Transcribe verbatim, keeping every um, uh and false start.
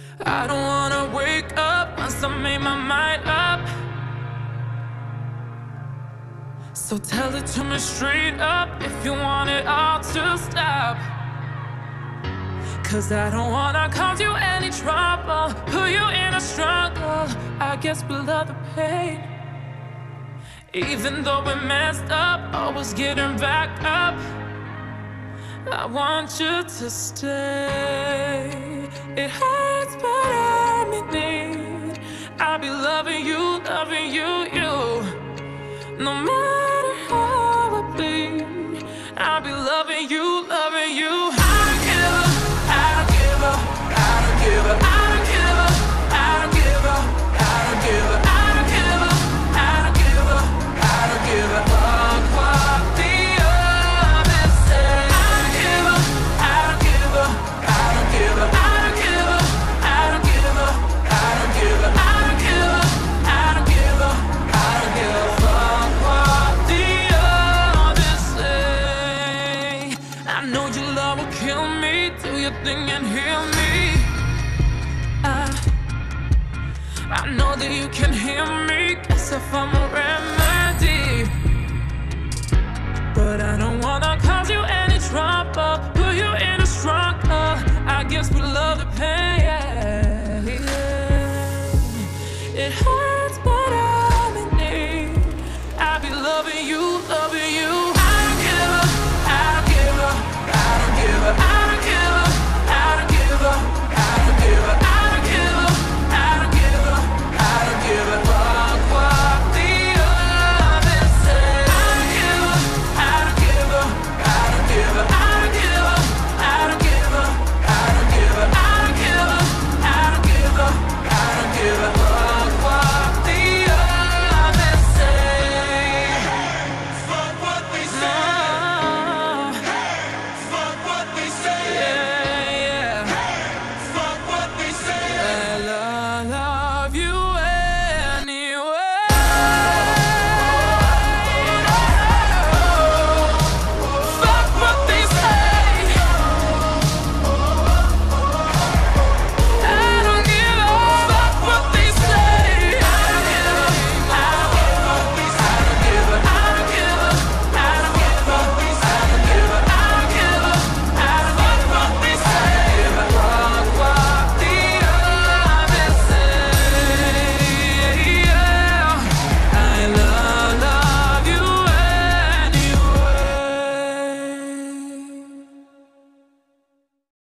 I don't wanna wake up once I made my mind up. So tell it to me straight up if you want it all to stop. Cause I don't wanna cause you any trouble, put you in a struggle. I guess we love the pain. Even though we messed up, always getting back up. I want you to stay. It hurts, but I'm in need. I'll be loving you, loving you, you. No matter how I bleed, I'll be loving you, loving you. I don't give up, I don't give up, I don't give up, I don't give up, I don't give up, I don't give up, I don't give up, I don't give up, I don't give up. Fuck what the others say. I don't give up, I don't give up, I don't give up, I don't give up, I don't give up, I don't give up, I don't give up, I don't give up, I don't give a fuck what the others say. I know your love will kill me, do your thing and heal me. I, I know that you can hear me, guess if I'm a remedy. But I don't wanna cause you any trouble.